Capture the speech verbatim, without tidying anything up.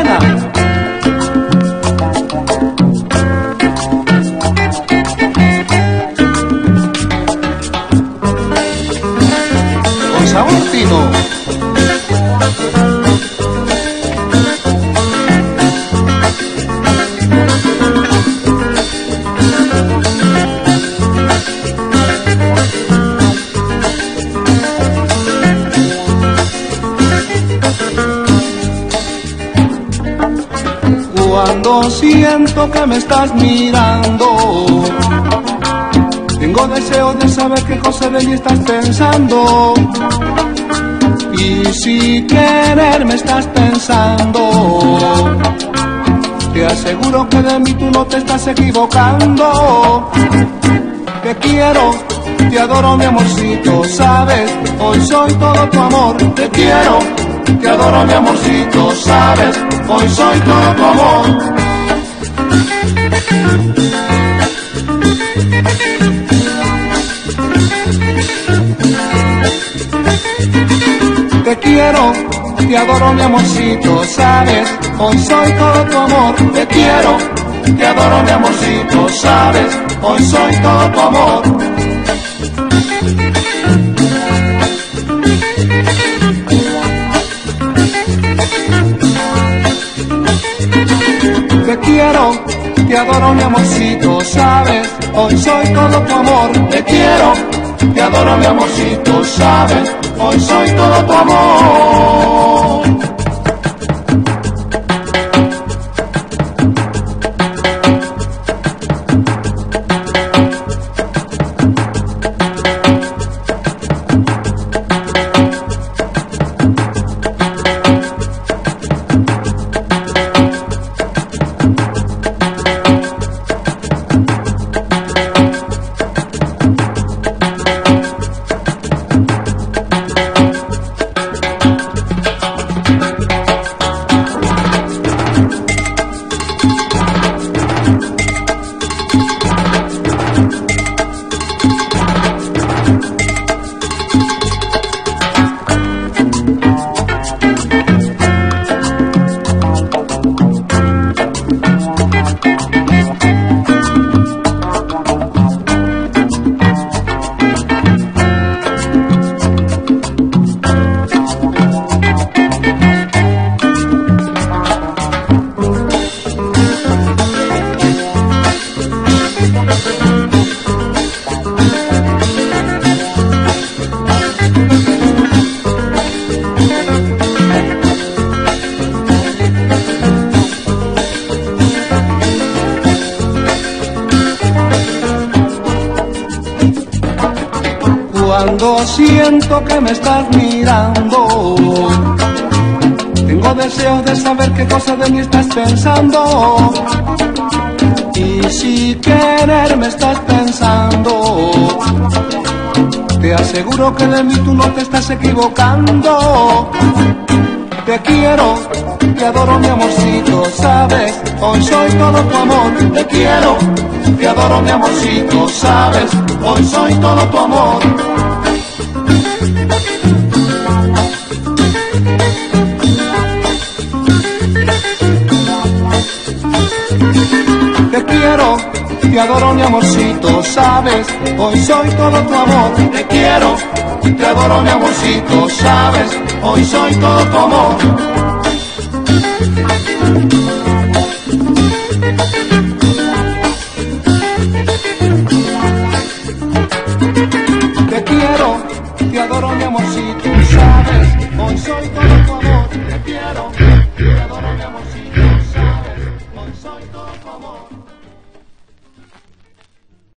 Ana. Con sabor fino. Cuando siento que me estás mirando, tengo deseo de saber qué cosa de mí estás pensando. Y si querer me estás pensando, te aseguro que de mí tú no te estás equivocando. Te quiero, te adoro mi amorcito, sabes, hoy soy todo tu amor. Te quiero, te adoro mi amorcito, sabes, hoy soy todo tu amor. Te quiero, te adoro mi amorcito, sabes, hoy soy todo tu amor. Te quiero, te adoro mi amorcito, sabes, hoy soy todo tu amor. Te quiero, te adoro mi amorcito, sabes, hoy soy todo tu amor. Te quiero, te adoro mi amorcito, sabes, hoy soy todo tu amor. Cuando siento que me estás mirando, tengo deseos de saber qué cosa de mí estás pensando. Y si querer me estás pensando, te aseguro que de mí tú no te estás equivocando. Te quiero, te adoro mi amorcito, sabes, hoy soy todo tu amor. Te quiero, te adoro mi amorcito, sabes, hoy soy todo tu amor. Te quiero, te adoro mi amorcito, sabes, hoy soy todo tu amor. Te quiero, te adoro mi amorcito, sabes, hoy soy todo tu amor. Te quiero, te adoro mi amorcito, sabes, hoy soy todo tu amor. Te quiero, te adoro mi amorcito, sabes, hoy soy todo tu amor.